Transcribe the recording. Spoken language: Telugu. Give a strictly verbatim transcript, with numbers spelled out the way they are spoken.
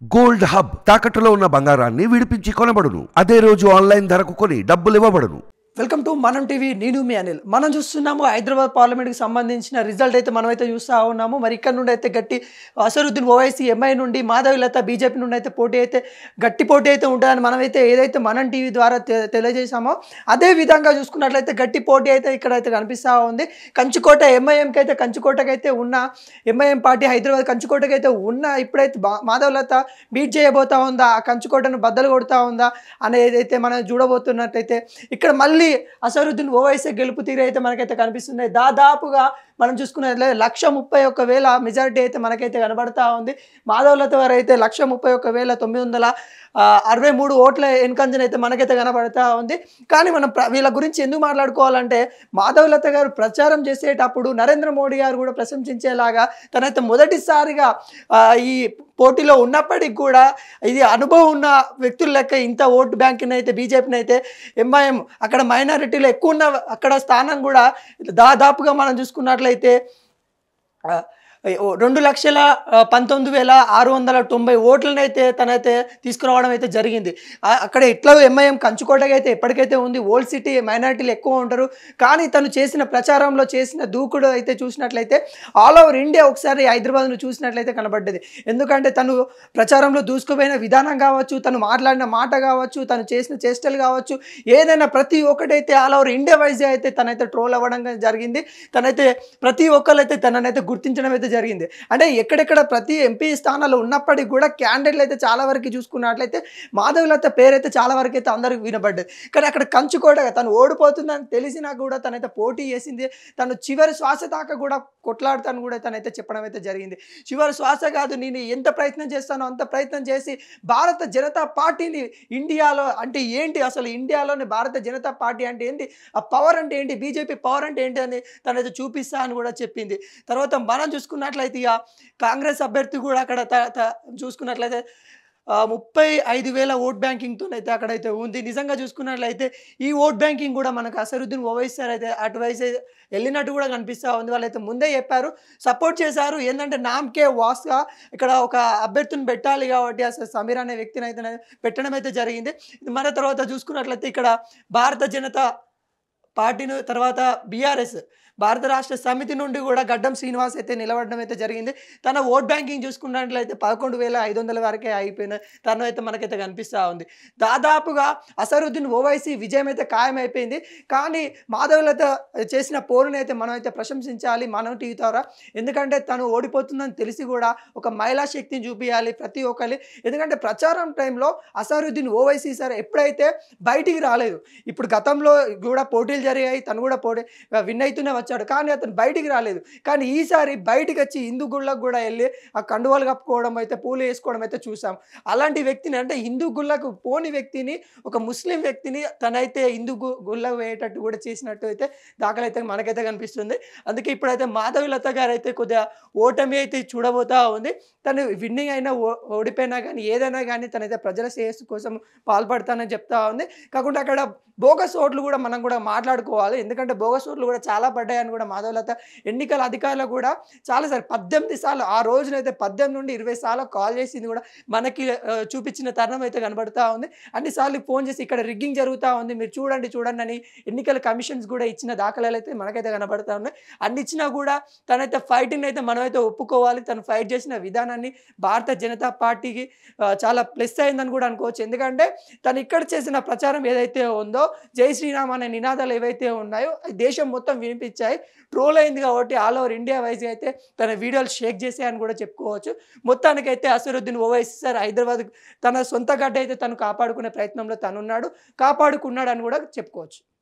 గోల్డ్ హబ్ తాకట్టులో ఉన్న బంగారాన్ని విడిపించి కొనబడును. అదే రోజు ఆన్లైన్ ధరకు కొని డబ్బులు ఇవ్వబడును. Welcome to Manam TV. నేను మీ అనిల్. మనం చూస్తున్నాము హైదరాబాద్ పార్లమెంట్కి సంబంధించిన రిజల్ట్ అయితే మనమైతే చూస్తూ ఉన్నాము. మరి ఇక్కడ నుండి అయితే గట్టి అసరుద్దీన్ ఓవైసీ ఎంఐ నుండి మాధవీలత బీజేపీ నుండి అయితే పోటీ అయితే గట్టి పోటీ అయితే ఉంటుందని మనమైతే ఏదైతే మనం టీవీ ద్వారా తెలియజేసామో అదే విధంగా చూసుకున్నట్లయితే గట్టి పోటీ అయితే ఇక్కడ అయితే కనిపిస్తూ ఉంది. కంచుకోట ఎంఐఎంకి అయితే కంచుకోటకైతే ఉన్న ఎంఐఎం పార్టీ హైదరాబాద్ కంచుకోటకైతే ఉన్న ఇప్పుడైతే మాధవీలత బీట్ చేయబోతా ఉందా, ఆ కంచుకోటను బద్దలు కొడుతూ ఉందా అనేది అయితే మనం చూడబోతున్నట్లయితే ఇక్కడ మళ్ళీ అసరుద్దీన్ ఓవైసీ గెలుపు తీరు అయితే మనకైతే కనిపిస్తుంది. దాదాపుగా మనం చూసుకున్నట్లయితే లక్ష ముప్పై ఒక్క వేల మెజారిటీ అయితే మనకైతే కనబడతా ఉంది. మాధవీలత వారు అయితే లక్ష ముప్పై ఒక్క వేల తొమ్మిది వందల అరవై మూడు ఓట్ల ఎన్కంజన్ అయితే మనకైతే కనబడతా ఉంది. కానీ మనం వీళ్ళ గురించి ఎందుకు మాట్లాడుకోవాలంటే మాధవీలత గారు ప్రచారం చేసేటప్పుడు నరేంద్ర మోడీ గారు కూడా ప్రశంసించేలాగా తనైతే మొదటిసారిగా ఈ పోటీలో ఉన్నప్పటికి కూడా ఇది అనుభవం ఉన్న వ్యక్తుల లెక్క ఇంత ఓటు బ్యాంక్ని అయితే బీజేపీని అయితే ఎంఐఎం అక్కడ మైనారిటీలో ఎక్కువ ఉన్న అక్కడ స్థానం కూడా దాదాపుగా మనం చూసుకున్నట్లయితే రెండు లక్షల పంతొమ్మిది వేల ఆరు వందల తొంభై ఓట్లను అయితే తనైతే తీసుకురావడం అయితే జరిగింది. అక్కడ ఎట్లా ఎంఐఎం కంచుకోటగా అయితే ఎప్పటికైతే ఉంది. ఓల్డ్ సిటీ మైనారిటీలు ఎక్కువ ఉంటారు. కానీ తను చేసిన ప్రచారంలో చేసిన దూకుడు అయితే చూసినట్లయితే ఆల్ ఓవర్ ఇండియా ఒకసారి హైదరాబాద్ను చూసినట్లయితే కనబడ్డది. ఎందుకంటే తను ప్రచారంలో దూసుకుపోయిన విధానం కావచ్చు, తను మాట్లాడిన మాట కావచ్చు, తను చేసిన చేష్టలు కావచ్చు, ఏదైనా ప్రతి ఒక్కటైతే ఆల్ ఓవర్ ఇండియా వైజ్ అయితే తనైతే ట్రోల్ అవ్వడం జరిగింది. తనైతే ప్రతి ఒక్కరైతే తననైతే గుర్తించడం అయితే జరిగింది. అంటే ఎక్కడెక్కడ ప్రతి ఎంపీ స్థానాలు ఉన్నప్పటికీ కూడా క్యాండిడేట్లు అయితే చాలా వరకు చూసుకున్నట్లయితే మాధవీలత పేరైతే చాలా వరకు అయితే అందరికి వినబడ్డది. కానీ అక్కడ కంచుకోటగా తను ఓడిపోతుందని తెలిసినా కూడా తనైతే పోటీ చేసింది. తను చివరి శ్వాస దాకా కూడా కొట్లాడుతాను కూడా తనైతే చెప్పడం అయితే జరిగింది. చివరి శ్వాస కాదు, నేను ఎంత ప్రయత్నం చేస్తానో అంత ప్రయత్నం చేసి భారత జనతా పార్టీని ఇండియాలో అంటే ఏంటి, అసలు ఇండియాలోని భారత జనతా పార్టీ అంటే ఏంటి, ఆ పవర్ అంటే ఏంటి, బీజేపీ పవర్ అంటే ఏంటి అని తనైతే చూపిస్తా అని కూడా చెప్పింది. తర్వాత మనం చూసుకున్నట్లయితే ఇక కాంగ్రెస్ అభ్యర్థి కూడా అక్కడ చూసుకున్నట్లయితే ముప్పై ఐదు వేల ఓట్ బ్యాంకింగ్తో అయితే అక్కడైతే ఉంది. నిజంగా చూసుకున్నట్లయితే ఈ ఓట్ బ్యాంకింగ్ కూడా మనకు అసరుద్దీన్ ఓవైసీ సార్ అయితే అటువైసే వెళ్ళినట్టు కూడా కనిపిస్తూ ఉంది. వాళ్ళైతే ముందే చెప్పారు, సపోర్ట్ చేశారు. ఏంటంటే నామ్కే వాస్గా ఇక్కడ ఒక అభ్యర్థిని పెట్టాలి కాబట్టి అసలు సమీర్ అనే వ్యక్తిని అయితే పెట్టడం అయితే జరిగింది. మన తర్వాత చూసుకున్నట్లయితే ఇక్కడ భారత జనతా పార్టీని తర్వాత బీఆర్ఎస్ భారత రాష్ట్ర సమితి నుండి కూడా గడ్డం శ్రీనివాస్ అయితే నిలబడడం అయితే జరిగింది. తన ఓట్ బ్యాంకింగ్ చూసుకున్నట్లయితే పదకొండు వేల ఐదు వందల వరకే అయిపోయిన తను అయితే మనకైతే కనిపిస్తూ ఉంది. దాదాపుగా అసరుద్దీన్ ఓవైసీ విజయం అయితే ఖాయమైపోయింది. కానీ మాధవీలత చేసిన పోరుని అయితే మనం అయితే ప్రశంసించాలి మనం టీవీ ద్వారా. ఎందుకంటే తను ఓడిపోతుందని తెలిసి కూడా ఒక మహిళా శక్తిని చూపించాలి ప్రతి ఒక్కరి. ఎందుకంటే ప్రచారం టైంలో అసరుద్దీన్ ఓవైసీ సార్ ఎప్పుడైతే బయటికి రాలేదు, ఇప్పుడు గతంలో కూడా పోటీలు జరిగాయి, తను కూడా పోటీ విన్ అవుతూనే వచ్చాడు, కానీ అతను బయటికి రాలేదు. కానీ ఈసారి బయటికి వచ్చి హిందూ గుళ్ళకు కూడా వెళ్ళి ఆ కండువాలు కప్పుకోవడం అయితే పూలు వేసుకోవడం అయితే చూసాం. అలాంటి వ్యక్తిని అంటే హిందూ గుళ్ళకు పోని వ్యక్తిని ఒక ముస్లిం వ్యక్తిని తనైతే హిందూ గు గుళ్ళకు వేయేటట్టు కూడా చేసినట్టు అయితే దాఖలైతే మనకైతే కనిపిస్తుంది. అందుకే ఇప్పుడైతే మాధవీలత గారు అయితే కొద్దిగా ఓటమి అయితే చూడబోతా ఉంది. తను విన్నింగ్ అయినా ఓడిపోయినా కానీ ఏదైనా కానీ తనైతే ప్రజల శ్రేయస్సు కోసం పాల్పడతానని చెప్తా ఉంది. కాకుండా అక్కడ బోగస్ ఓట్లు కూడా మనం కూడా మాట్లాడుకోవాలి. ఎందుకంటే బోగస్ ఓట్లు కూడా చాలా పడ్డాయని కూడా మాధవీలత ఎన్నికల అధికారులు కూడా చాలాసార్లు పద్దెనిమిది సార్లు ఆ రోజునైతే పద్దెనిమిది నుండి ఇరవై సార్లు కాల్ చేసింది కూడా మనకి చూపించిన తరుణం అయితే కనబడతా ఉంది. అన్నిసార్లు ఫోన్ చేసి ఇక్కడ రిగ్గింగ్ జరుగుతూ ఉంది, మీరు చూడండి చూడండి అని ఎన్నికల కమిషన్స్ కూడా ఇచ్చిన దాఖలాలు అయితే మనకైతే కనబడతా ఉన్నాయి. అన్ని ఇచ్చినా కూడా తనైతే ఫైటింగ్ అయితే మనమైతే ఒప్పుకోవాలి. తను ఫైట్ చేసిన విధానాన్ని భారత జనతా పార్టీకి చాలా ప్లస్ అయిందని కూడా అనుకోవచ్చు. ఎందుకంటే తను ఇక్కడ చేసిన ప్రచారం ఏదైతే ఉందో జై శ్రీరామ్ అనే నినాదాలు ఏవైతే ఉన్నాయో దేశం మొత్తం వినిపించాయి, ట్రోల్ అయింది. కాబట్టి ఆల్ ఓవర్ ఇండియా వైజ్ అయితే తన వీడియోలు షేక్ చేసాయని కూడా చెప్పుకోవచ్చు. మొత్తానికైతే అసరుద్దీన్ ఓవైసీ సార్ హైదరాబాద్ తన సొంత గడ్డ అయితే తను కాపాడుకునే ప్రయత్నంలో తనున్నాడు, కాపాడుకున్నాడు అని కూడా చెప్పుకోవచ్చు.